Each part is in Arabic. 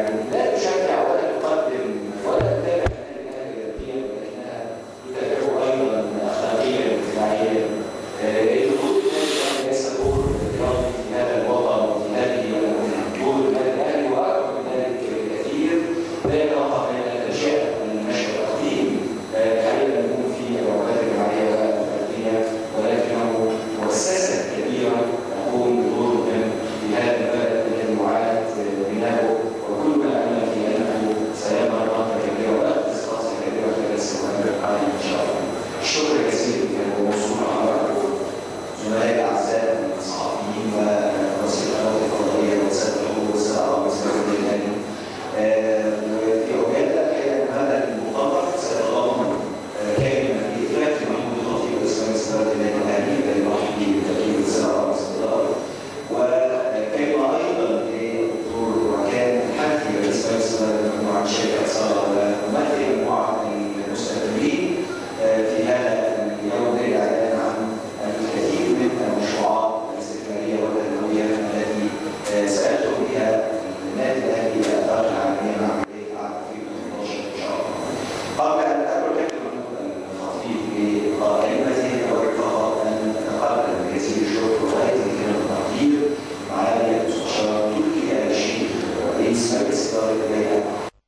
يعني لا تشجع ولا تقدم ولا تتابع النادي الاهلي رياضيا، ولكنها تتابعه ايضا اخلاقيا واجتماعيا. دخول النادي الاهلي ليس دور رياضي في هذا الوطن وفي هذه البلد، دور النادي الاهلي واكبر من ذلك بكثير، لا يتوقف عن الاشياء النشأ القديم حاليا يكون في العقود الجماعيه والفرديه، ولكنه مؤسسه كبيره تقوم بدور مهم في هذا البلد الذي معاد بناؤه، وكل ما امل في انه سيظهر نقطه كبيره ويأخذ خاصه كبيره خلال السنوات القادمه ان شاء الله. الشكر جزيل للوصول حضراتكم زملائي الاعزاء الصحفيين ورئيس القنوات الفضائيه وسائل الحقوق والسلام والسلام الاهلي. وفي عجاله الحقيقه ان هذا المؤتمر سيتضمن كلمه للكابتن محمود الخطيب رئيس مجلس اداره النادي الاهلي الذي يرحب به بالتاكيد والسلام ورئيس الاداره، وكلمه ايضا للدكتور وكان الحكي رئيس مجلس اداره مجموعه شركه صالح وممثل مجموعه المستثمرين في هذا اليوم للاعلان عن الكثير من المشروعات الاستثماريه والتنمويه التي سالتم بها النادي الاهلي الى الاداره العالميه مع بدايه عام 2018 ان شاء الله. قبل ان ادعو الكابتن محمود الخطيب لكلمته اود فقط ان اتقدم بجزيل الشكر وغايه الكرم والتقدير معالي المستشار تركي آل الشيخ رئيس مجلس اداره النادي.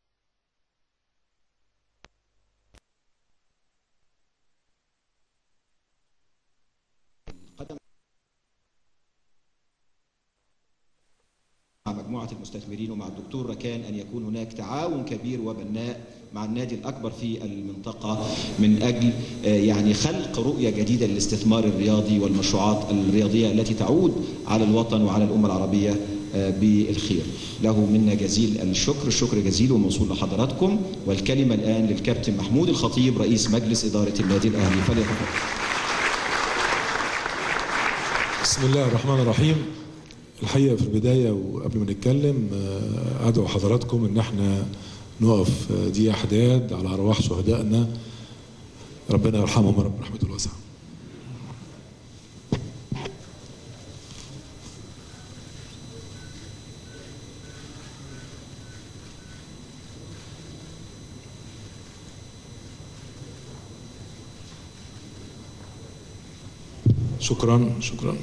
مع مجموعة المستثمرين ومع الدكتور ركان أن يكون هناك تعاون كبير وبناء مع النادي الأكبر في المنطقة من أجل يعني خلق رؤية جديدة للاستثمار الرياضي والمشروعات الرياضية التي تعود على الوطن وعلى الأمة العربية بالخير. له منا جزيل الشكر، الشكر جزيل وموصول لحضراتكم. والكلمة الآن للكابتن محمود الخطيب رئيس مجلس إدارة النادي الأهلي، فليتفضل. بسم الله الرحمن الرحيم. الحقيقة في البداية وقبل ما نتكلم أدعو حضراتكم إن احنا نقف دقيقة حداد على أرواح شهدائنا، ربنا يرحمهم يا رب رحمته الواسعة. شكرا شكرا.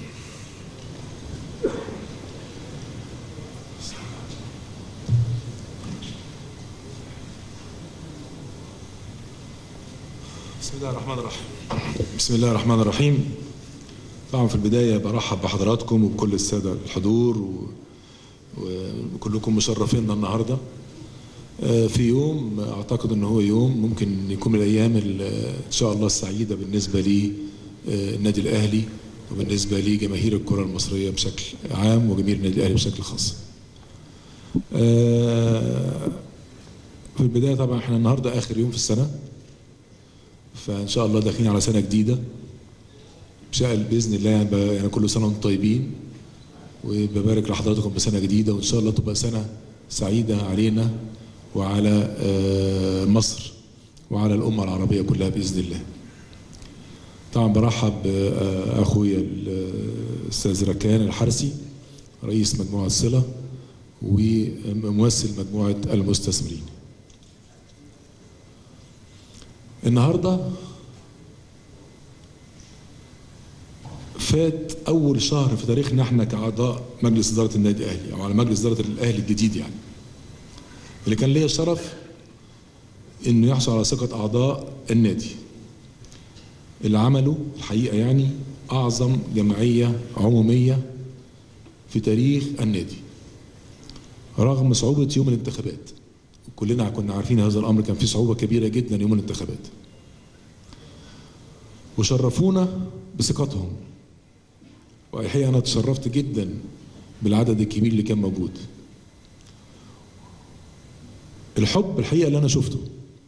بسم الله الرحمن الرحيم. بسم الله الرحمن الرحيم. طبعا في البداية برحب بحضراتكم وبكل السادة الحضور وكلكم مشرفيننا النهارده في يوم اعتقد ان هو يوم ممكن يكون من الايام ان شاء الله السعيدة بالنسبة لي النادي الاهلي وبالنسبة لي جماهير الكرة المصرية بشكل عام وجماهير النادي الاهلي بشكل خاص. في البداية طبعا احنا النهارده اخر يوم في السنة، فان شاء الله داخلين على سنه جديده باذن الله. يعني كل سنه وانتم طيبين، وببارك لحضراتكم بسنه جديده، وان شاء الله تبقى سنه سعيده علينا وعلى مصر وعلى الامه العربيه كلها باذن الله. طبعا برحب اخويا الاستاذ ركان الحرسي رئيس مجموعه صله وممثل مجموعه المستثمرين. النهارده فات اول شهر في تاريخنا احنا كاعضاء مجلس اداره النادي الاهلي او على مجلس اداره الاهلي الجديد، يعني اللي كان ليا الشرف انه يحصل على ثقه اعضاء النادي اللي عملوا الحقيقه يعني اعظم جمعيه عموميه في تاريخ النادي رغم صعوبه يوم الانتخابات. كلنا كنا عارفين هذا الامر، كان فيه صعوبه كبيره جدا يوم الانتخابات، وشرفونا بثقتهم. والحقيقه انا تشرفت جدا بالعدد الكبير اللي كان موجود. الحب الحقيقه اللي انا شفته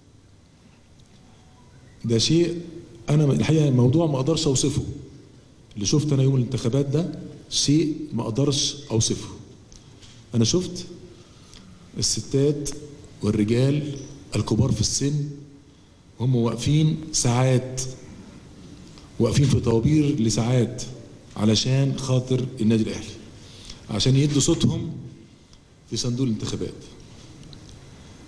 ده شيء انا الحقيقه الموضوع ما اقدرش اوصفه. اللي شفت انا يوم الانتخابات ده شيء ما اقدرش اوصفه. انا شفت الستات والرجال الكبار في السن هم واقفين ساعات، واقفين في طوابير لساعات علشان خاطر النادي الاهلي، عشان يدوا صوتهم في صندوق الانتخابات.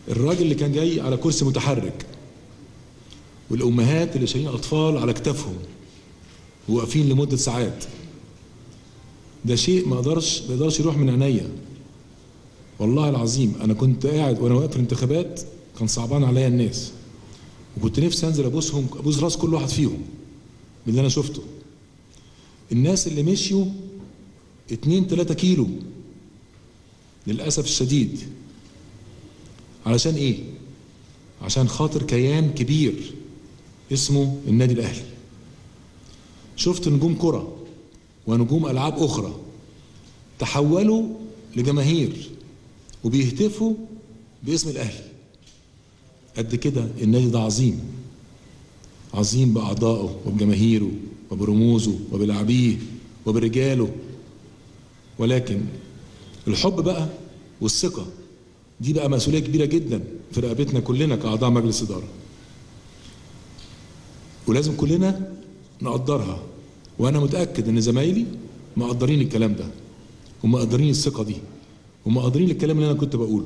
الراجل اللي كان جاي على كرسي متحرك، والامهات اللي شايلين اطفال على كتافهم وواقفين لمده ساعات. ده شيء ما يقدرش يروح من عينيا والله العظيم. انا كنت قاعد وانا واقف في الانتخابات، كان صعبان عليا الناس، وكنت نفسي انزل ابوسهم، ابوس راس كل واحد فيهم من اللي انا شفته. الناس اللي مشيوا 2-3 كيلو للاسف الشديد، علشان ايه؟ عشان خاطر كيان كبير اسمه النادي الاهلي. شفت نجوم كرة ونجوم العاب اخرى تحولوا لجماهير وبيهتفوا باسم الاهلي. قد كده النادي ده عظيم، عظيم باعضائه وبجماهيره وبرموزه وبلاعبيه وبرجاله. ولكن الحب بقى والثقة دي بقى مسؤولية كبيرة جدا في رقبتنا كلنا كأعضاء مجلس إدارة، ولازم كلنا نقدرها. وأنا متأكد إن زمايلي مقدرين الكلام ده، ومقدرين الثقة دي، ومقدرين الكلام اللي أنا كنت بقوله.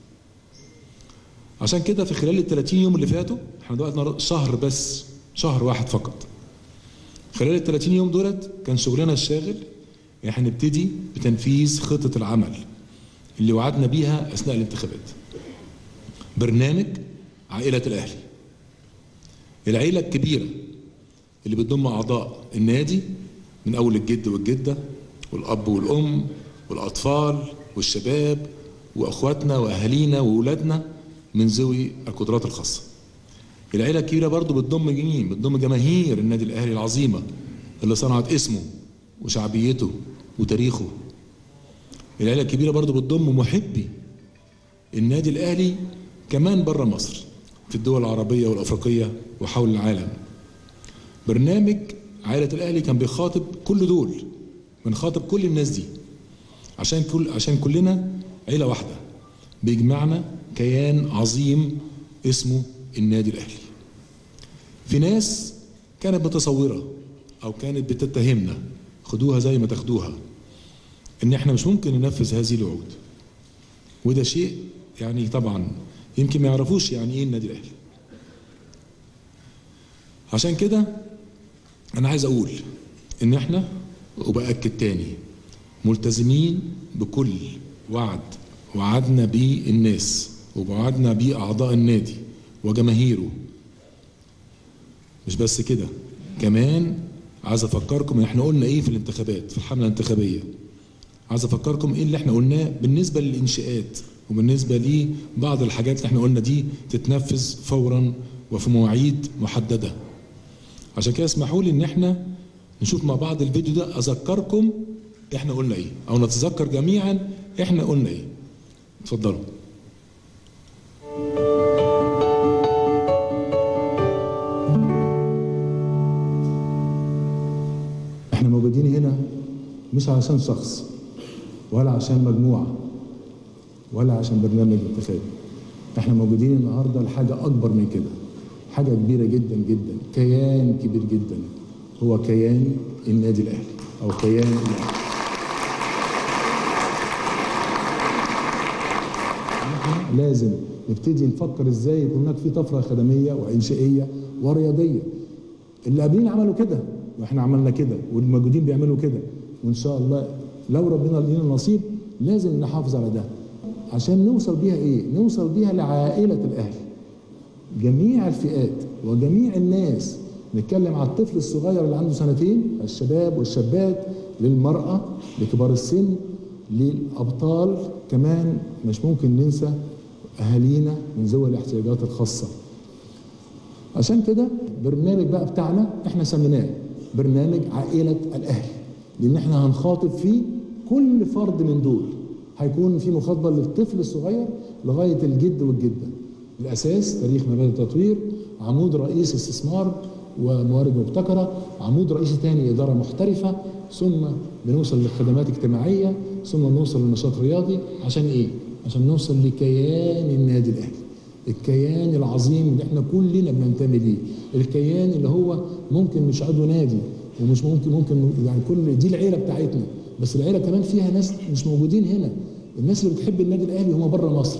عشان كده في خلال ال30 يوم اللي فاتوا، احنا دلوقتي شهر بس، شهر واحد فقط. خلال ال30 يوم دولت كان شغلنا الشاغل احنا نبتدي بتنفيذ خطة العمل اللي وعدنا بيها أثناء الانتخابات. برنامج عائلة الأهلي، العيلة الكبيرة اللي بتضم أعضاء النادي من أول الجد والجدة والأب والأم والأطفال والشباب وأخواتنا وأهالينا وأولادنا من ذوي القدرات الخاصة. العيلة الكبيرة برضو بتضم مين؟ بتضم جماهير النادي الأهلي العظيمة اللي صنعت اسمه وشعبيته وتاريخه. العيلة الكبيرة برضو بتضم محبي النادي الأهلي كمان بره مصر، في الدول العربية والأفريقية وحول العالم. برنامج عائلة الأهلي كان بيخاطب كل دول، بنخاطب كل الناس دي، عشان كلنا عيلة واحدة بيجمعنا كيان عظيم اسمه النادي الأهلي. في ناس كانت متصورة أو كانت بتتهمنا، خدوها زي ما تاخدوها، إن إحنا مش ممكن ننفذ هذه الوعود. وده شيء يعني طبعا يمكن ما يعرفوش يعني إيه النادي الأهلي. عشان كده أنا عايز أقول إن إحنا، وبأكد تاني، ملتزمين بكل وعد وعدنا بيه الناس ووعدنا بيه أعضاء النادي وجماهيره. مش بس كده، كمان عايز أفكركم إن إحنا قلنا إيه في الانتخابات، في الحملة الانتخابية. عايز أفكركم إيه اللي إحنا قلناه بالنسبة للإنشاءات، وبالنسبة لبعض الحاجات اللي إحنا قلنا دي تتنفذ فورا وفي مواعيد محددة. عشان كده اسمحوا لي إن إحنا نشوف مع بعض الفيديو ده، أذكركم إحنا قلنا إيه، أو نتذكر جميعا إحنا قلنا إيه. اتفضلوا. احنا موجودين هنا مش عشان شخص ولا عشان مجموعة ولا عشان برنامج انتخابي. احنا موجودين النهارده لحاجة أكبر من كده، حاجة كبيرة جدا جدا، كيان كبير جدا، هو كيان النادي الأهلي أو كيان الأهلي. لازم نبتدي نفكر ازاي يكون هناك في طفره خدميه وانشائيه ورياضيه. اللي قبلين عملوا كده واحنا عملنا كده، والموجودين بيعملوا كده، وان شاء الله لو ربنا لينا النصيب لازم نحافظ على ده. عشان نوصل بيها ايه؟ نوصل بيها لعائله الاهلي، جميع الفئات وجميع الناس. نتكلم على الطفل الصغير اللي عنده 2 سنين، الشباب والشابات، للمراه، لكبار السن، للابطال، كمان مش ممكن ننسى اهالينا من ذوي الاحتياجات الخاصه. عشان كده برنامج بقى بتاعنا احنا سميناه برنامج عائله الاهلي، لان احنا هنخاطب فيه كل فرد من دول. هيكون في مخاطبه للطفل الصغير لغايه الجد والجده. الاساس تاريخ مبادئ التطوير، عمود رئيس استثمار وموارد مبتكره، عمود رئيسي ثاني اداره محترفه، ثم بنوصل للخدمات الاجتماعيه، ثم نوصل للنشاط الرياضي. عشان ايه؟ عشان نوصل لكيان النادي الاهلي، الكيان العظيم اللي احنا كلنا بننتمي ليه، الكيان اللي هو ممكن مش عضو نادي ومش ممكن يعني كل دي العيله بتاعتنا، بس العيله كمان فيها ناس مش موجودين هنا. الناس اللي بتحب النادي الاهلي هم بره مصر،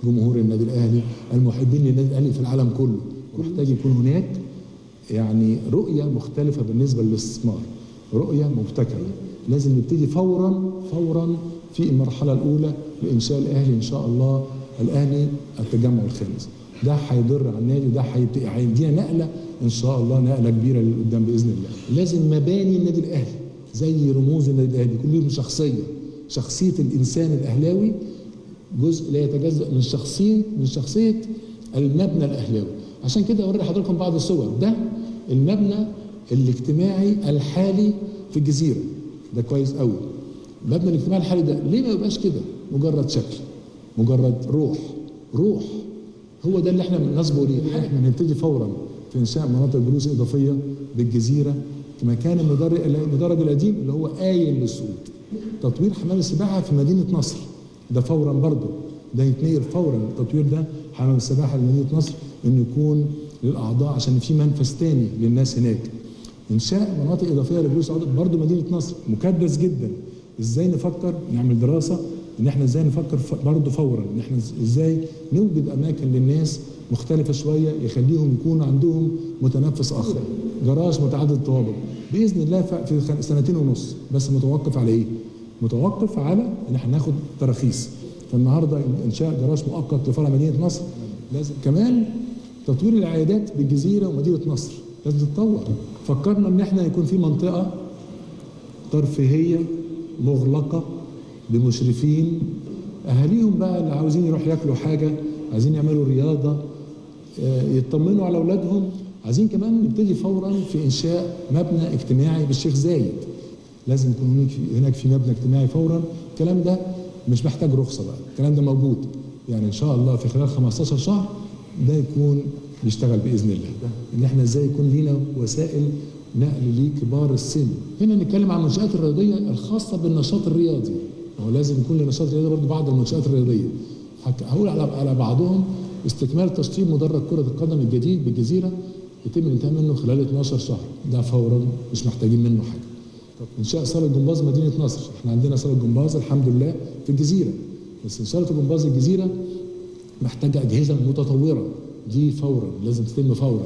جمهور النادي الاهلي، المحبين للنادي الاهلي في العالم كله، محتاج يكون هناك يعني رؤيه مختلفه بالنسبه للاستثمار، رؤيه مبتكره. لازم نبتدي فورا في المرحله الاولى لانشاء الاهلي ان شاء الله، الاهلي التجمع الخامس. ده هيضر على النادي، ده هيدينا نقله ان شاء الله، نقله كبيره لقدام باذن الله. لازم مباني النادي الاهلي زي رموز النادي الاهلي كل يوم شخصيه الانسان الاهلاوي جزء لا يتجزأ من شخصيه المبنى الاهلاوي. عشان كده اوري لحضراتكم بعض الصور. ده المبنى الاجتماعي الحالي في الجزيره، ده كويس قوي. المبنى الاجتماعي الحالي ده ليه ما يبقاش كده؟ مجرد شكل، مجرد روح. هو ده اللي احنا نصبه ليه. احنا هنبتدي فورا في انشاء مناطق جلوس اضافيه بالجزيره في مكان المدرج القديم اللي هو قايل للصعود. تطوير حمام السباحه في مدينه نصر ده فورا برضه، ده يتنقل فورا. التطوير ده حمام السباحه لمدينه نصر انه يكون للاعضاء عشان في منفذ تاني للناس هناك. انشاء مناطق اضافيه لجلوس برضه مدينه نصر مكدس جدا. ازاي نفكر نعمل دراسه ان احنا ازاي نفكر برضه فورا ان احنا ازاي نوجد اماكن للناس مختلفه شويه يخليهم يكون عندهم متنفس اخر. جراج متعدد الطوابق باذن الله في 2.5 سنين، بس متوقف على ايه؟ متوقف على ان احنا ناخد تراخيص. فالنهارده انشاء جراج مؤقت لفرع مدينه نصر. لازم كمان تطوير العيادات بالجزيره ومدينه نصر لازم تتطور. فكرنا ان احنا يكون في منطقه ترفيهيه مغلقه بمشرفين اهاليهم بقى اللي عاوزين يروحوا ياكلوا حاجه، عايزين يعملوا رياضه، يطمنوا على اولادهم. عايزين كمان نبتدي فورا في انشاء مبنى اجتماعي بالشيخ زايد. لازم يكون هناك في مبنى اجتماعي فورا. الكلام ده مش محتاج رخصه بقى، الكلام ده موجود. يعني ان شاء الله في خلال 15 شهر ده يكون بيشتغل باذن الله. ان احنا ازاي يكون لينا وسائل نقل لكبار السن. هنا نتكلم عن المنشآت الرياضيه الخاصه بالنشاط الرياضي. هو لازم يكون للنشاط الرياضي برضه بعض المنشآت الرياضيه. هقول على بعضهم: استكمال تشطيب مدرج كره القدم الجديد بالجزيره يتم الانتهاء منه خلال 12 شهر، ده فورا مش محتاجين منه حاجه. انشاء صاله جمباز مدينه نصر، احنا عندنا صاله جمباز الحمد لله في الجزيره، بس صاله جمباز الجزيره محتاجه اجهزه متطوره، دي فورا لازم تتم فورا.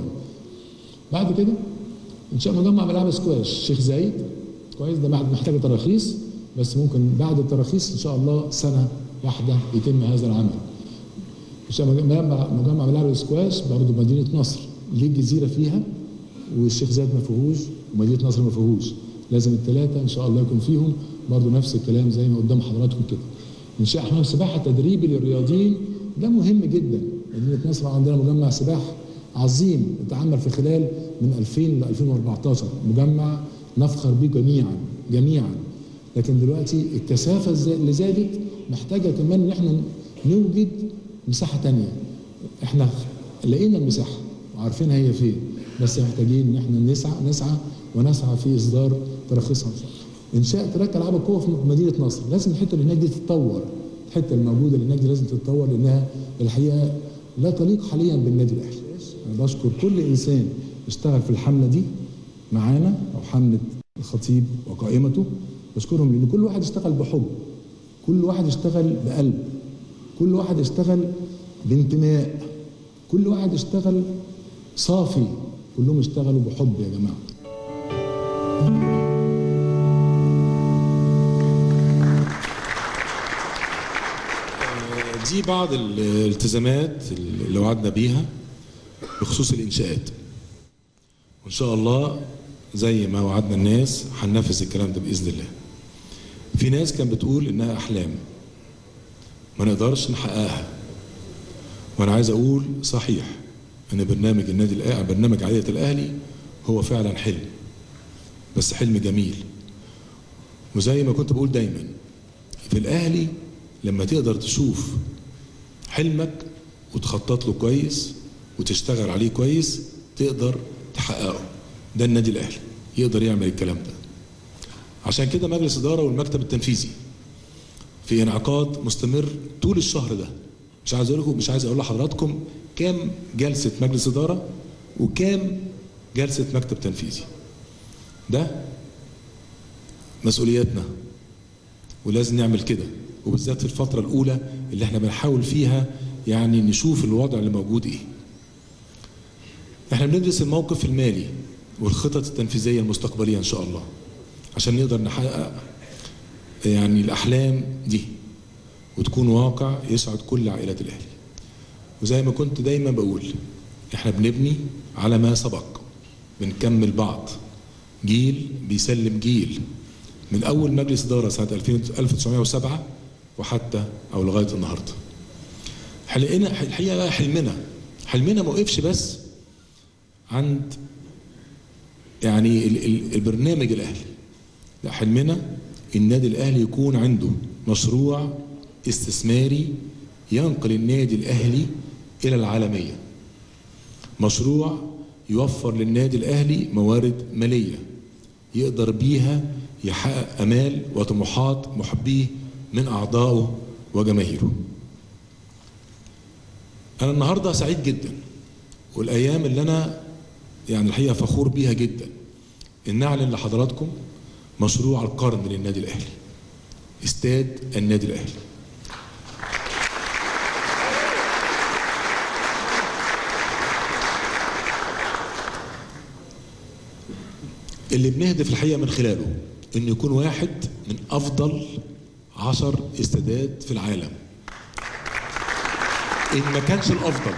بعد كده انشاء مجمع ملاعب سكواش شيخ زايد، كويس، ده محتاج تراخيص، بس ممكن بعد التراخيص ان شاء الله سنه واحده يتم هذا العمل. انشاء مجمع ملاعب السكواش برضه مدينه نصر، ليه الجزيره فيها والشيخ زايد ما فيهوش ومدينه نصر ما فيهوش، لازم الثلاثه ان شاء الله يكون فيهم برضه نفس الكلام زي ما قدام حضراتكم كده. انشاء حمام سباحه تدريبي للرياضيين ده مهم جدا. مدينه نصر عندنا مجمع سباحه عظيم اتعمل في خلال من 2000 ل 2014، مجمع نفخر به جميعا. لكن دلوقتي الكثافه اللي زادت محتاجه كمان ان احنا نوجد مساحه ثانيه. احنا لقينا المساحه وعارفين هي فين، بس محتاجين ان احنا نسعى في اصدار تراخيصها. انشاء تراك العاب القوه في مدينه نصر، لازم الحته اللي هناك دي تتطور، الحته الموجوده اللي هناك دي لازم تتطور لانها الحقيقه لا تليق حاليا بالنادي الاهلي. انا بشكر كل انسان اشتغل في الحمله دي معانا او حمله الخطيب وقائمته، بشكرهم لان كل واحد اشتغل بحب، كل واحد اشتغل بقلب، كل واحد اشتغل بانتماء، كل واحد اشتغل صافي، كلهم اشتغلوا بحب يا جماعه. دي بعض الالتزامات اللي وعدنا بيها بخصوص الانشاءات، وان شاء الله زي ما وعدنا الناس هننفذ الكلام ده باذن الله. في ناس كانت بتقول انها احلام ما نقدرش نحققها، وانا عايز اقول صحيح ان برنامج النادي الاهلي، برنامج عائله الاهلي هو فعلا حلم، بس حلم جميل. وزي ما كنت بقول دايما في الاهلي، لما تقدر تشوف حلمك وتخطط له كويس وتشتغل عليه كويس تقدر تحققه. ده النادي الاهلي يقدر يعمل الكلام ده. عشان كده مجلس اداره والمكتب التنفيذي في انعقاد مستمر طول الشهر ده. مش عايز اقول لحضراتكم كام جلسه مجلس اداره وكام جلسه مكتب تنفيذي. ده مسؤولياتنا ولازم نعمل كده، وبالذات في الفتره الاولى اللي احنا بنحاول فيها يعني نشوف الوضع اللي موجود ايه. احنا بندرس الموقف المالي والخطط التنفيذيه المستقبليه ان شاء الله عشان نقدر نحقق يعني الاحلام دي وتكون واقع يسعد كل عائلات الاهلي. وزي ما كنت دايما بقول احنا بنبني على ما سبق، بنكمل بعض، جيل بيسلم جيل من اول مجلس اداره سنه 1907 وحتى او لغايه النهارده. الحقيقه بقى حلمنا ما وقفش بس عند يعني البرنامج الاهلي، لا، حلمنا النادي الاهلي يكون عنده مشروع استثماري ينقل النادي الاهلي الى العالميه، مشروع يوفر للنادي الاهلي موارد ماليه يقدر بيها يحقق امال وطموحات محبيه من اعضائه وجماهيره. انا النهارده سعيد جدا، والايام اللي انا يعني الحقيقه فخور بيها جدا ان اعلن لحضراتكم مشروع القرن للنادي الاهلي، استاد النادي الاهلي. اللي بنهدف الحقيقه من خلاله انه يكون واحد من افضل 10 استادات في العالم، ان ما كانش الافضل.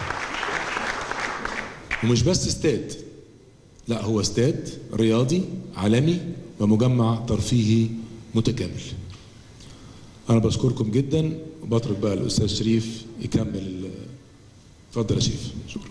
ومش بس استاد، لا، هو استاد رياضي عالمي ومجمع ترفيهي متكامل. انا بشكركم جدا وبترك بقى الاستاذ شريف يكمل. اتفضل يا شريف. شكرا.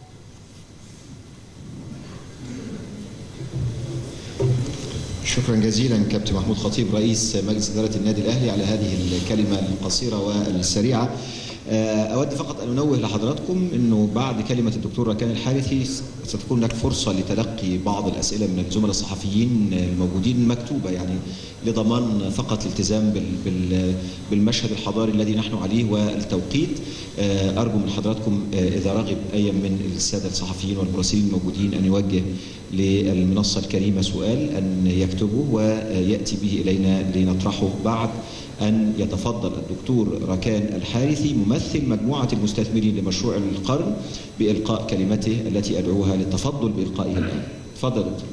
شكرا جزيلا كابتن محمود خطيب رئيس مجلس إدارة النادي الأهلي على هذه الكلمة القصيرة والسريعة. أود فقط أن أنوه لحضراتكم أنه بعد كلمة الدكتور ركان الحارثي ستكون هناك فرصة لتلقي بعض الأسئلة من الزملاء الصحفيين الموجودين مكتوبة، يعني لضمان فقط الالتزام بالمشهد الحضاري الذي نحن عليه والتوقيت. أرجو من حضراتكم إذا رغب أي من السادة الصحفيين والمراسلين الموجودين أن يوجه للمنصة الكريمة سؤال أن يكتبه ويأتي به إلينا لنطرحه بعد أن يتفضل الدكتور ركان الحارثي ممثل مجموعة المستثمرين لمشروع القرن بإلقاء كلمته التي أدعوها للتفضل بإلقائها الآن. تفضل دكتور.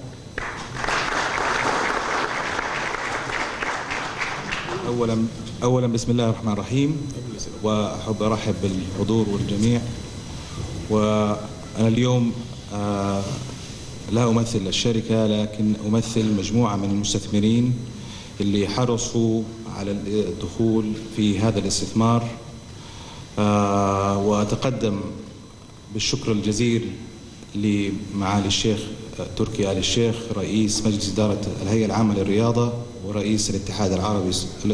أولا بسم الله الرحمن الرحيم، وأحب أرحب بالحضور والجميع. وأنا اليوم لا أمثل الشركة، لكن أمثل مجموعة من المستثمرين اللي حرصوا على الدخول في هذا الاستثمار. وأتقدم بالشكر الجزيل لمعالي الشيخ تركي آل الشيخ رئيس مجلس إدارة الهيئة العامة للرياضة ورئيس الاتحاد العربي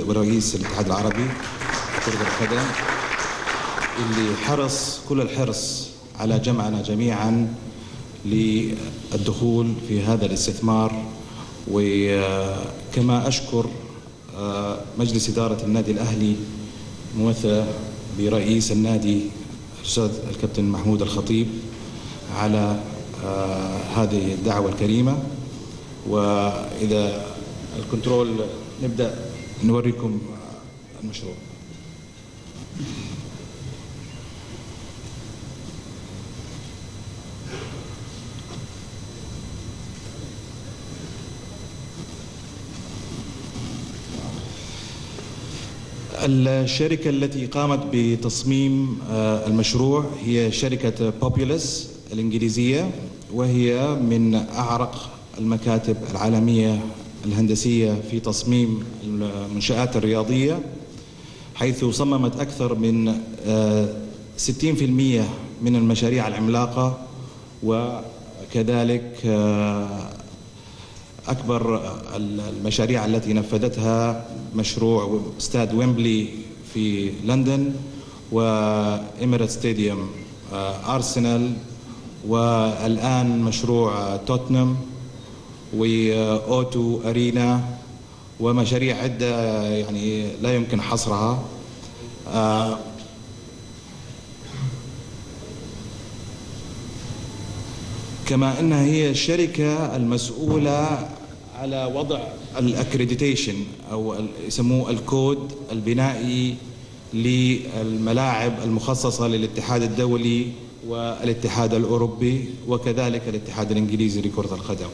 لكرة القدم، اللي حرص كل الحرص على جمعنا جميعا للدخول في هذا الاستثمار. وكما أشكر مجلس إدارة النادي الأهلي ممثل برئيس النادي الأستاذ الكابتن محمود الخطيب على هذه الدعوة الكريمة. وإذا الكنترول نبدأ نوريكم المشروع. الشركة التي قامت بتصميم المشروع هي شركة بوبيولس الإنجليزية، وهي من أعرق المكاتب العالمية الهندسية في تصميم المنشآت الرياضية، حيث صممت أكثر من 60% من المشاريع العملاقة. وكذلك أكبر المشاريع التي نفذتها مشروع استاد ويمبلي في لندن، وإميريت ستاديوم أرسنال، والآن مشروع توتنهام وأوتو أرينا، ومشاريع عدة يعني لا يمكن حصرها. كما أنها هي الشركة المسؤولة على وضع الأكريديتيشن أو يسموه الكود البنائي للملاعب المخصصة للاتحاد الدولي والاتحاد الأوروبي وكذلك الاتحاد الإنجليزي لكرة القدم.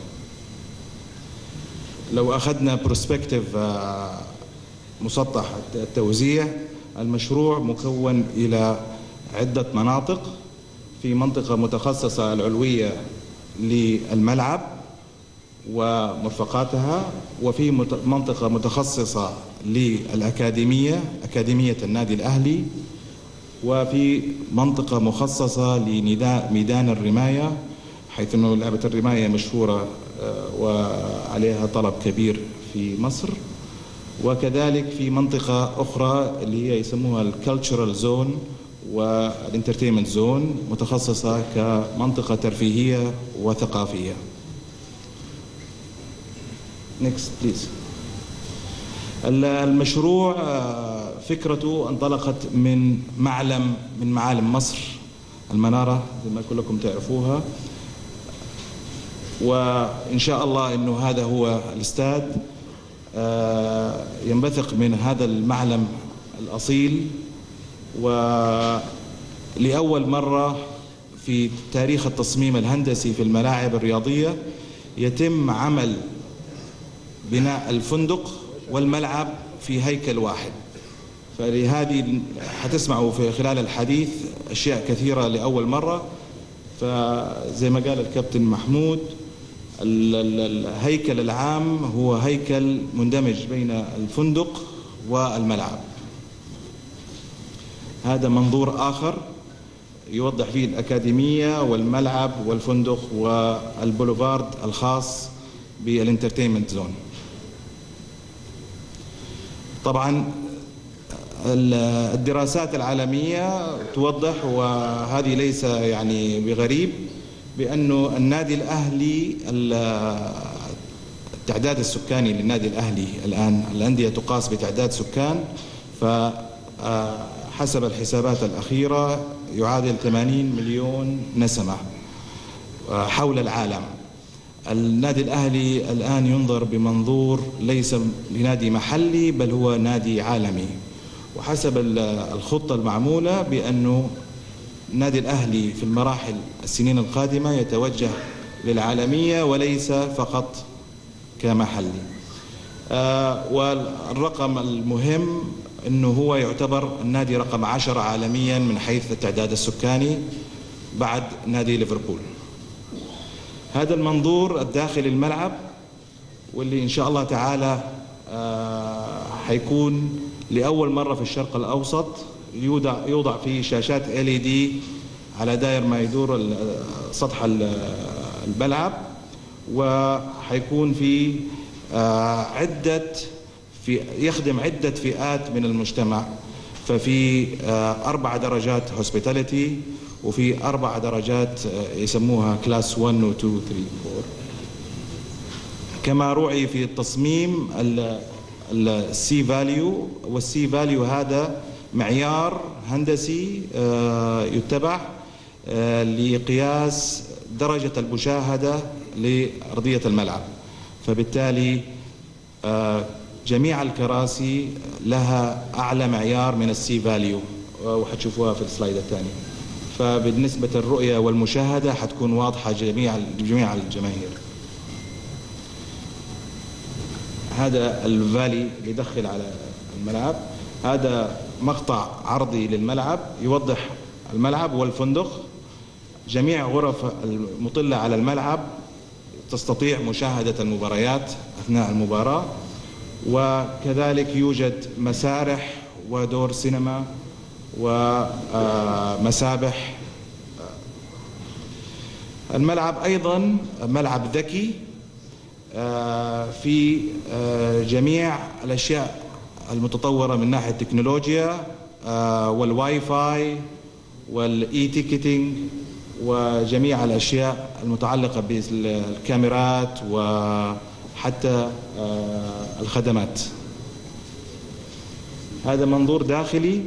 لو أخذنا بروسبكتيف مسطح التوزيع، المشروع مكون إلى عدة مناطق. في منطقة متخصصة العلوية للملعب ومرفقاتها، وفي منطقة متخصصة للأكاديمية، أكاديمية النادي الأهلي، وفي منطقة مخصصة لميدان الرماية، حيث أنه لعبة الرماية مشهورة وعليها طلب كبير في مصر. وكذلك في منطقة أخرى اللي هي يسموها الكالتشرال زون والانترتينمنت زون، متخصصة كمنطقة ترفيهية وثقافية. Next please. المشروع فكرته انطلقت من معالم مصر، المنارة زي ما كلكم تعرفوها، وإن شاء الله إنه هذا هو الاستاد. ينبثق من هذا المعلم الأصيل، ولأول مرة في تاريخ التصميم الهندسي في الملاعب الرياضية يتم عمل بناء الفندق والملعب في هيكل واحد. فلهذه حتسمعوا في خلال الحديث أشياء كثيرة لأول مرة. فزي ما قال الكابتن محمود، الهيكل العام هو هيكل مندمج بين الفندق والملعب. هذا منظور آخر يوضح فيه الأكاديمية والملعب والفندق والبوليفارد الخاص بالانترتينمنت زون. طبعا الدراسات العالمية توضح، وهذه ليس يعني بغريب، بأنه النادي الأهلي التعداد السكاني للنادي الأهلي الآن، الأندية تقاس بتعداد سكان، فحسب الحسابات الأخيرة يعادل 80 مليون نسمة حول العالم. النادي الأهلي الآن ينظر بمنظور ليس لنادي محلي، بل هو نادي عالمي، وحسب الخطة المعمولة بأنه النادي الأهلي في المراحل السنين القادمة يتوجه للعالمية وليس فقط كمحلي. والرقم المهم أنه هو يعتبر النادي رقم 10 عالميا من حيث التعداد السكاني بعد نادي ليفربول. هذا المنظور الداخلي الملعب، واللي إن شاء الله تعالى حيكون لأول مرة في الشرق الأوسط يوضع فيه شاشات LED على دائر ما يدور سطح الملعب، وحيكون فيه يخدم عدة فئات من المجتمع. ففي 4 درجات هوسبيتاليتي، وفي 4 درجات يسموها كلاس 1 و 2 و 3 و 4. كما رعي في التصميم السي فاليو، والسي فاليو هذا معيار هندسي يتبع لقياس درجة المشاهدة لأرضية الملعب. فبالتالي جميع الكراسي لها أعلى معيار من السي فاليو، وحتشوفوها في السلايد الثاني. فبالنسبة الرؤية والمشاهدة حتكون واضحة جميع الجماهير. هذا الفالي يدخل على الملعب. هذا مقطع عرضي للملعب يوضح الملعب والفندق. جميع غرف المطلة على الملعب تستطيع مشاهدة المباريات أثناء المباراة، وكذلك يوجد مسارح ودور سينما ومسابح. الملعب أيضا ملعب ذكي في جميع الأشياء المتطورة من ناحية التكنولوجيا والواي فاي والإي تيكتينج وجميع الأشياء المتعلقة بالكاميرات وحتى الخدمات. هذا منظور داخلي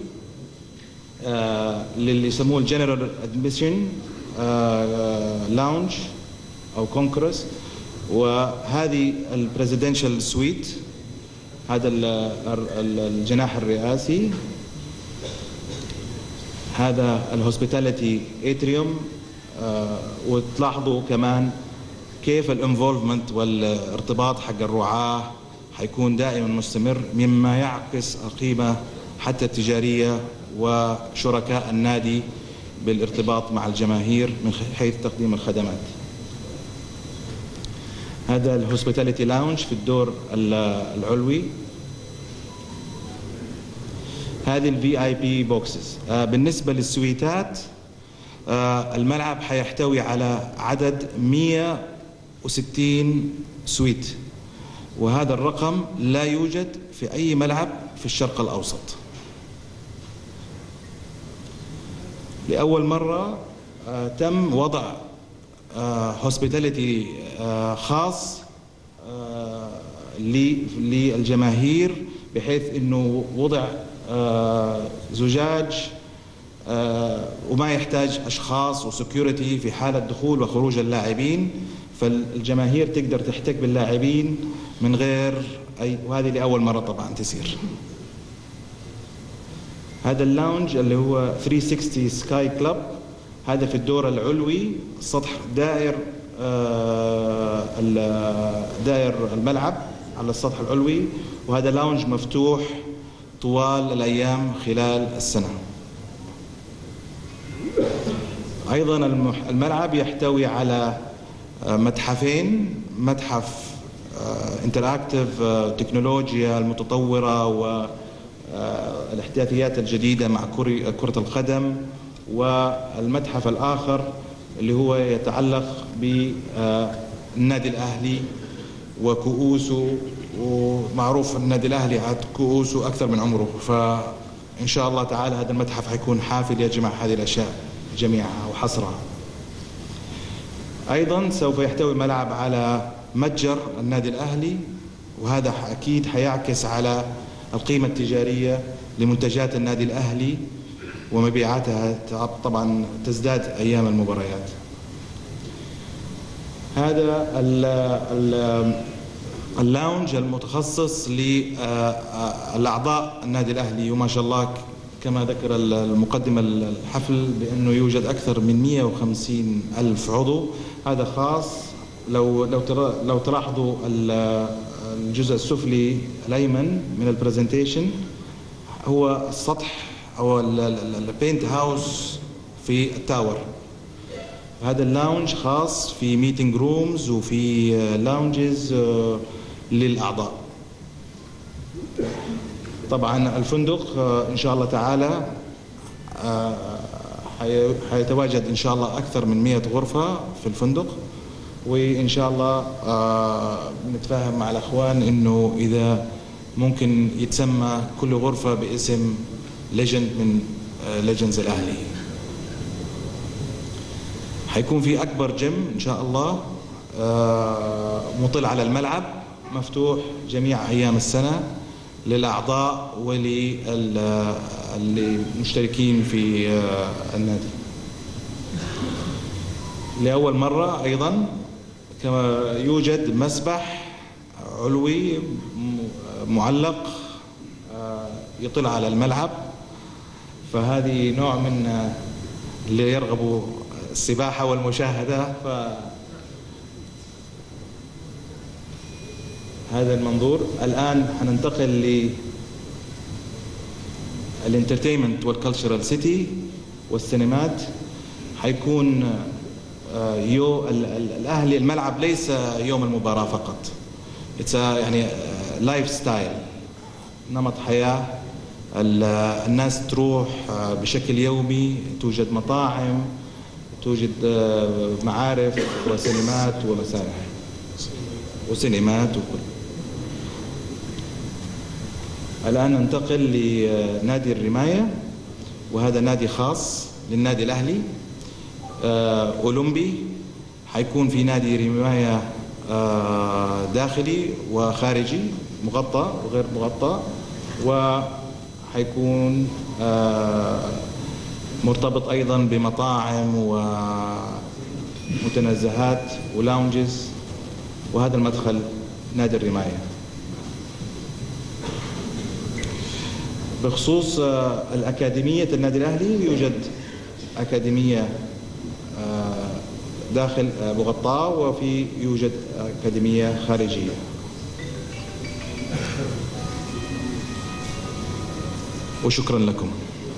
للي يسموه الجنرال ادميشن لاونج أو كونكرس، وهذه البريزيدنشال سويت، هذا الجناح الرئاسي. هذا الهوسبيتاليتي اتريوم، وتلاحظوا كمان كيف الانفولفمنت والارتباط حق الرعاة حيكون دائما مستمر، مما يعكس القيمة حتى التجارية وشركاء النادي بالارتباط مع الجماهير من حيث تقديم الخدمات. هذا الهوسبيتاليتي لاونج في الدور العلوي. هذه الفي اي بي بوكسز. بالنسبة للسويتات، الملعب حيحتوي على عدد 160 سويت، وهذا الرقم لا يوجد في أي ملعب في الشرق الأوسط. لأول مرة تم وضع هوسبيتاليتي خاص للجماهير، بحيث أنه وضع زجاج وما يحتاج أشخاص وسكيورتي في حالة دخول وخروج اللاعبين، فالجماهير تقدر تحتك باللاعبين من غير وهذه لأول مرة طبعا تصير. هذا اللاونج اللي هو 360 سكاي كلاب، هذا في الدور العلوي، سطح دائر الملعب على السطح العلوي، وهذا لاونج مفتوح طوال الأيام خلال السنة. أيضا الملعب يحتوي على متحفين، متحف انتراكتيف تكنولوجيا المتطورة والاحداثيات الجديدة مع كرة القدم، والمتحف الآخر اللي هو يتعلق بالنادي الأهلي وكؤوسه، ومعروف النادي الأهلي عاد كؤوسه أكثر من عمره، فإن شاء الله تعالى هذا المتحف حيكون حافل يجمع هذه الأشياء جميعها وحصرها. أيضا سوف يحتوي الملعب على متجر النادي الأهلي، وهذا أكيد حيعكس على القيمة التجارية لمنتجات النادي الأهلي، ومبيعاتها طبعا تزداد أيام المباريات. هذا اللاونج المتخصص للأعضاء النادي الأهلي، وما شاء الله كما ذكر المقدم الحفل بأنه يوجد أكثر من 150 ألف عضو. هذا خاص، لو تلاحظوا الجزء السفلي الأيمن من البرزنتيشن هو السطح أو البينت هاوس في التاور. هذا اللاونج خاص في ميتينج رومز وفي لاونجز للأعضاء. طبعا الفندق إن شاء الله تعالى حيتواجد إن شاء الله أكثر من 100 غرفة في الفندق، وإن شاء الله نتفاهم مع الأخوان إنه إذا ممكن يتسمى كل غرفة باسم ليجند من ليجندز الأهلي. حيكون في أكبر جيم إن شاء الله مطل على الملعب، مفتوح جميع أيام السنة للأعضاء وللمشتركين في النادي. لأول مرة أيضا كما يوجد مسبح علوي معلق يطل على الملعب، فهذه نوع من اللي يرغبوا السباحة والمشاهدة. هذا المنظور. الآن حننتقل للانترتينمنت والكالتشرال سيتي والسينمات. حيكون الأهلي الملعب ليس يوم المباراة فقط، يعني لايف ستايل، نمط حياة. الناس تروح بشكل يومي، توجد مطاعم، توجد معارف وسينمات ومسارح وسينمات وكل. الآن ننتقل لنادي الرماية، وهذا نادي خاص للنادي الأهلي أولمبي. حيكون في نادي رماية داخلي وخارجي، مغطى وغير مغطى، وحيكون مرتبط أيضا بمطاعم ومتنزهات ولاونجز. وهذا المدخل نادي الرماية. بخصوص الأكاديمية النادي الأهلي، يوجد أكاديمية داخل بغطاء يوجد أكاديمية خارجية. وشكرا لكم.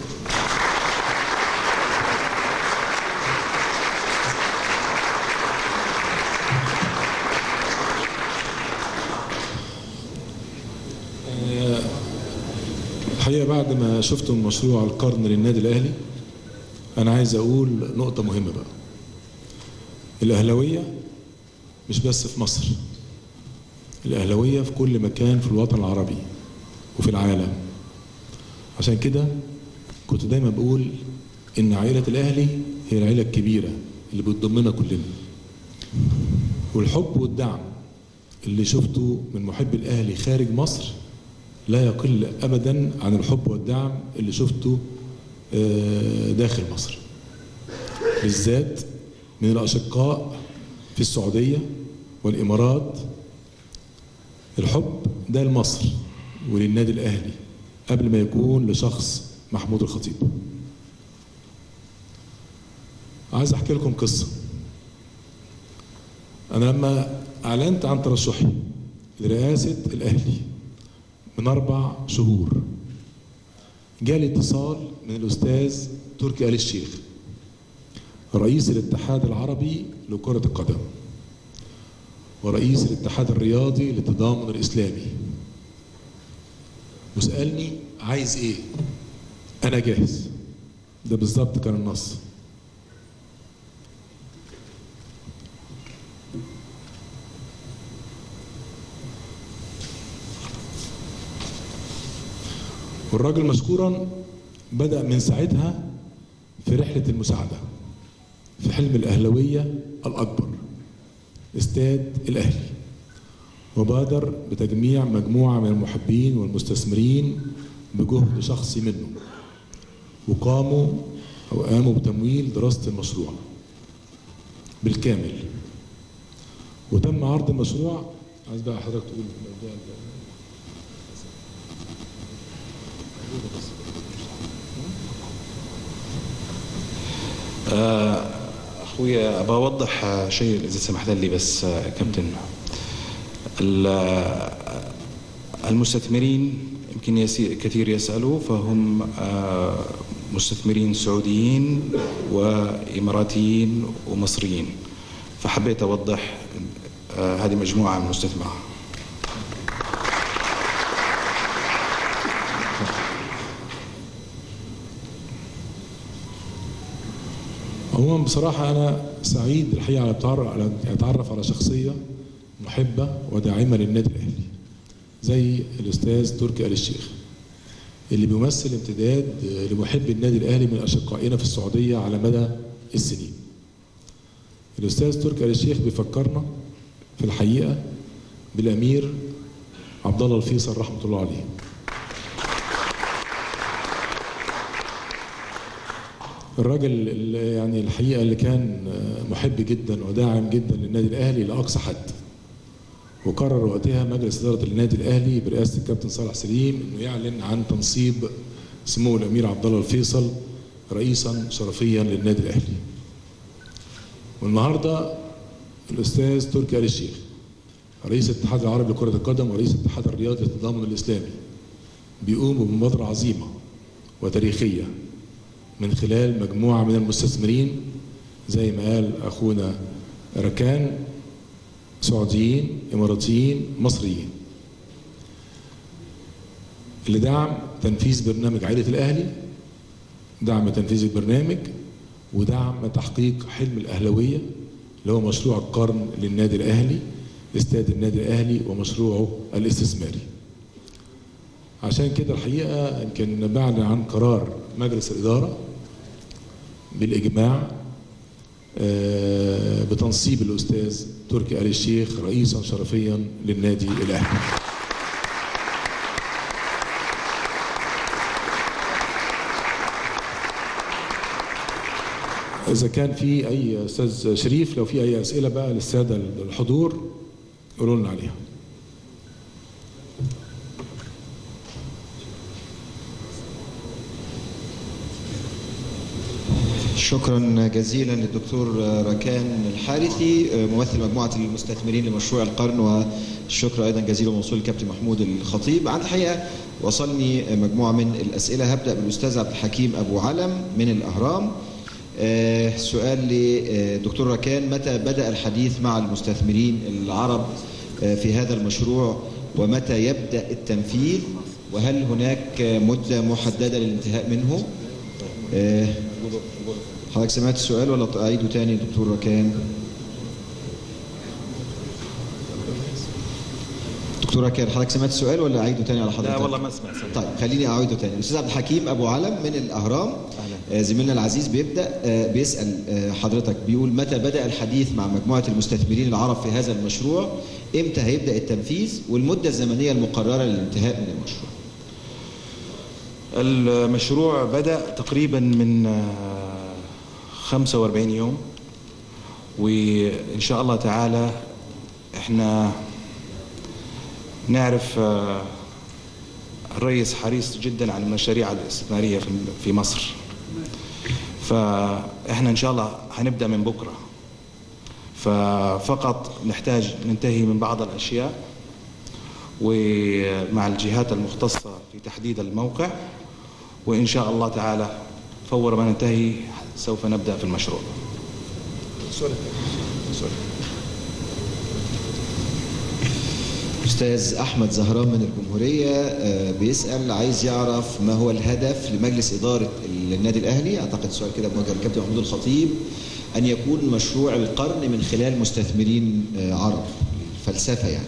الحقيقة بعد ما شفتم مشروع القرن للنادي الأهلي، أنا عايز أقول نقطة مهمة بقى. الأهلاوية مش بس في مصر، الأهلاوية في كل مكان في الوطن العربي وفي العالم. عشان كده كنت دايما بقول إن عائلة الأهلي هي العائلة الكبيرة اللي بتضمنا كلنا، والحب والدعم اللي شفته من محب الأهلي خارج مصر لا يقل أبدا عن الحب والدعم اللي شفته داخل مصر، بالذات من الأشقاء في السعودية والإمارات. الحب ده لمصر وللنادي الأهلي قبل ما يكون لشخص محمود الخطيب. عايز أحكي لكم قصة. أنا لما أعلنت عن ترشحي لرئاسة الأهلي من 4 شهور جالي اتصال من الأستاذ تركي آل الشيخ رئيس الاتحاد العربي لكرة القدم ورئيس الاتحاد الرياضي للتضامن الإسلامي، وسألني عايز إيه؟ أنا جاهز. ده بالظبط كان النص. والراجل مشكورا بدأ من ساعتها في رحلة المساعدة في حلم الأهلوية الأكبر، استاد الأهلي، وبادر بتجميع مجموعة من المحبين والمستثمرين بجهد شخصي منه، وقاموا بتمويل دراسة المشروع بالكامل، وتم عرض المشروع. عايز بقى حضرتك تقول الموضوع أخويا بوضح شيء إذا سمحت لي بس كابتن. المستثمرين يمكن كثير يسألوا، فهم مستثمرين سعوديين وإماراتيين ومصريين، فحبيت أوضح هذه مجموعة من المستثمرين. عموما بصراحة أنا سعيد الحقيقة على أتعرف على شخصية محبة وداعمة للنادي الأهلي زي الأستاذ تركي آل الشيخ، اللي بيمثل امتداد لمحب النادي الأهلي من أشقائنا في السعودية على مدى السنين. الأستاذ تركي آل الشيخ بيفكرنا في الحقيقة بالأمير عبد الله الفيصل رحمة الله عليه. الراجل يعني الحقيقة اللي كان محب جدا وداعم جدا للنادي الأهلي لأقصى حد، وقرر وقتها مجلس إدارة النادي الأهلي برئاسة الكابتن صالح سليم إنه يعلن عن تنصيب سمو الأمير عبد الله الفيصل رئيسا شرفيا للنادي الأهلي. والنهارده الأستاذ تركي آل الشيخ رئيس الاتحاد العربي لكرة القدم ورئيس الاتحاد الرياضي للتضامن الإسلامي بيقوم بمبادرة عظيمة وتاريخية من خلال مجموعة من المستثمرين زي ما قال أخونا ركان، سعوديين، إماراتيين، مصريين، لدعم تنفيذ برنامج عائلة الأهلي، دعم تنفيذ البرنامج، ودعم تحقيق حلم الأهلوية اللي هو مشروع القرن للنادي الأهلي، استاد النادي الأهلي ومشروعه الاستثماري. عشان كده الحقيقة يمكن بعد عن قرار مجلس الإدارة بالإجماع بتنصيب الأستاذ تركي آل الشيخ رئيسا شرفيا للنادي الأهلي. إذا كان في أي أستاذ شريف، لو في أي أسئلة بقى للسادة الحضور قولوا لنا عليها. شكرا جزيلا للدكتور ركان الحارثي ممثل مجموعة المستثمرين لمشروع القرن، والشكر أيضا جزيلا موصول للكابتن محمود الخطيب. عن الحقيقة وصلني مجموعة من الأسئلة، هبدأ بالأستاذ عبد الحكيم أبو علم من الأهرام. سؤال لدكتور ركان: متى بدأ الحديث مع المستثمرين العرب في هذا المشروع، ومتى يبدأ التنفيذ، وهل هناك مدة محددة للانتهاء منه؟ حضرتك سمعت السؤال ولا أعيده تاني دكتور ركان؟ دكتور ركان حضرتك سمعت السؤال ولا أعيده تاني على حضرتك؟ لا والله ما سمعت. طيب خليني أعيده تاني. الأستاذ عبد الحكيم أبو علم من الأهرام زميلنا العزيز بيسأل حضرتك، بيقول: متى بدأ الحديث مع مجموعة المستثمرين العرب في هذا المشروع؟ إمتى هيبدأ التنفيذ؟ والمدة الزمنية المقررة للانتهاء من المشروع؟ المشروع بدأ تقريبا من 45 يوم، وإن شاء الله تعالى احنا نعرف الرئيس حريص جدا على المشاريع الاستثمارية في مصر، فاحنا إن شاء الله هنبدأ من بكرة، ففقط نحتاج ننتهي من بعض الأشياء ومع الجهات المختصة في تحديد الموقع، وإن شاء الله تعالى فور ما ننتهي سوف نبدأ في المشروع. أستاذ أحمد زهران من الجمهورية بيسأل، عايز يعرف ما هو الهدف لمجلس إدارة النادي الأهلي، أعتقد سؤال كده موجه للكابتن محمود الخطيب، أن يكون مشروع القرن من خلال مستثمرين عرب، فلسفة يعني.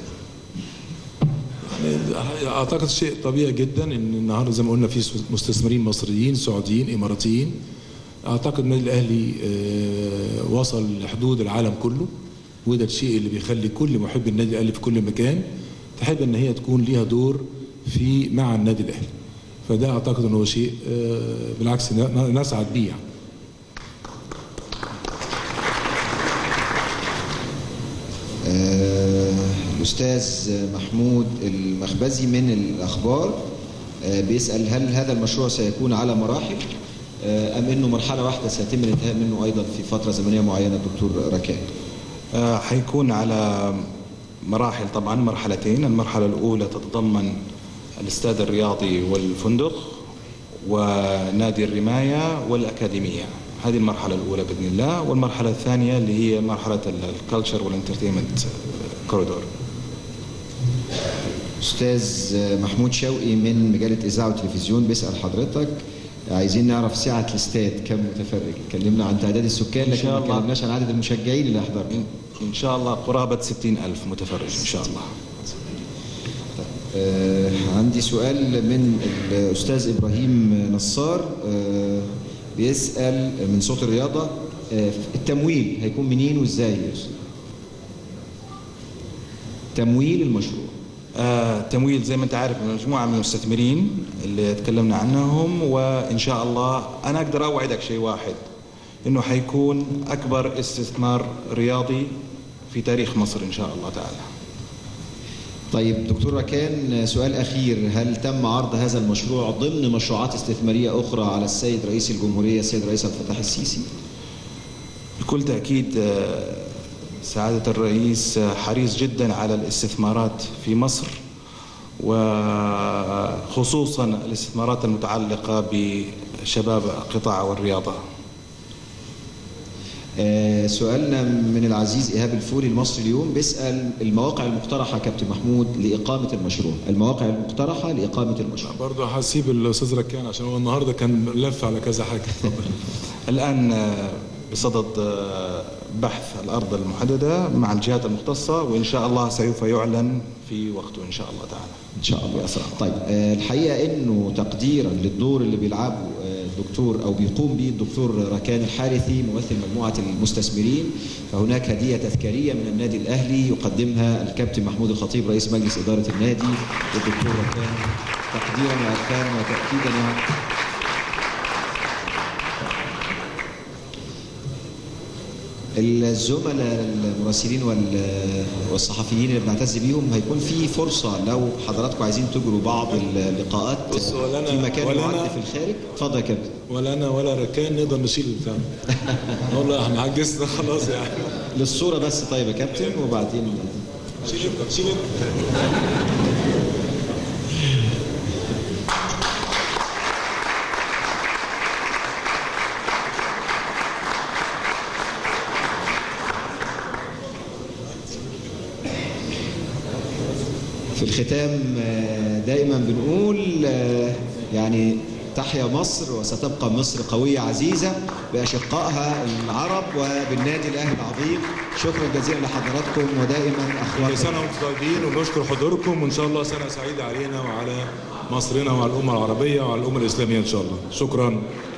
اعتقد شيء طبيعي جدا ان النهارده زي ما قلنا في مستثمرين مصريين، سعوديين، اماراتيين. اعتقد النادي الاهلي وصل لحدود العالم كله، وده الشيء اللي بيخلي كل محب النادي الاهلي في كل مكان تحب ان هي تكون ليها دور مع النادي الاهلي. فده اعتقد انه شيء بالعكس نسعد بيه يعني. الأستاذ محمود المخبزي من الأخبار بيسأل: هل هذا المشروع سيكون على مراحل أم أنه مرحلة واحدة سيتم الانتهاء منه أيضا في فترة زمنية معينة دكتور ركان؟ حيكون على مراحل طبعا، مرحلتين. المرحلة الأولى تتضمن الاستاد الرياضي والفندق ونادي الرماية والأكاديمية، هذه المرحلة الأولى بإذن الله. والمرحلة الثانية اللي هي مرحلة الكالتشر والانترتينمنت كوريدور. أستاذ محمود شوقي من مجلة إذاعة وتلفزيون بيسأل حضرتك: عايزين نعرف سعة الاستاد كم متفرج؟ اتكلمنا عن تعداد السكان لكن ما اتكلمناش عن عدد المشجعين اللي أحضروا. إن شاء الله قرابة 60,000 متفرج إن شاء الله. عندي سؤال من الأستاذ إبراهيم نصار بيسأل من صوت الرياضة: التمويل هيكون منين وإزاي يا أستاذ؟ تمويل المشروع. تمويل زي ما انت عارف مجموعة من المستثمرين اللي تكلمنا عنهم، وإن شاء الله أنا أقدر أوعدك شيء واحد، إنه حيكون أكبر استثمار رياضي في تاريخ مصر إن شاء الله تعالى. طيب دكتور ركان، سؤال أخير: هل تم عرض هذا المشروع ضمن مشروعات استثمارية أخرى على السيد رئيس الجمهورية السيد رئيس عبد الفتاح السيسي؟ بكل تأكيد سعادة الرئيس حريص جدا على الاستثمارات في مصر، وخصوصا الاستثمارات المتعلقة بشباب القطاع والرياضة. سؤالنا من العزيز إيهاب الفوري المصري اليوم بيسأل: المواقع المقترحة كابتن محمود لإقامة المشروع، المواقع المقترحة لإقامة المشروع. برضه هسيب الأستاذ ركان عشان هو النهارده كان لف على كذا حاجة. الآن بصدد بحث الأرض المحددة مع الجهات المختصة، وإن شاء الله سوف يعلن في وقته إن شاء الله تعالى. إن شاء الله أسرع. طيب الحقيقة إنه تقديرا للدور اللي بيلعبه الدكتور أو بيقوم به الدكتور ركان الحارثي ممثل مجموعة المستثمرين، فهناك هدية تذكارية من النادي الأهلي يقدمها الكابتن محمود الخطيب رئيس مجلس إدارة النادي للدكتور ركان تقديرا وإحسانا وتأكيدا. الزملاء المراسلين والصحفيين اللي بنعتز بيهم هيكون في فرصة لو حضراتكم عايزين تجروا بعض اللقاءات في مكان معد في الخارج. اتفضل يا كابتن. ولا انا ولا ركان نقدر نشيل البتاع. والله احنا عجزنا خلاص يعني. للصورة بس طيب يا كابتن وبعدين شيل انت شيل انت. في الختام دائما بنقول يعني تحيا مصر وستبقى مصر قوية عزيزة بأشقائها العرب وبالنادي الأهلي العظيم. شكرا جزيلا لحضراتكم ودائما أخواتنا. كل سنة وانتم طيبين ونشكر حضوركم وإن شاء الله سنة سعيدة علينا وعلى مصرنا وعلى الأمة العربية وعلى الأمة الإسلامية إن شاء الله. شكرا.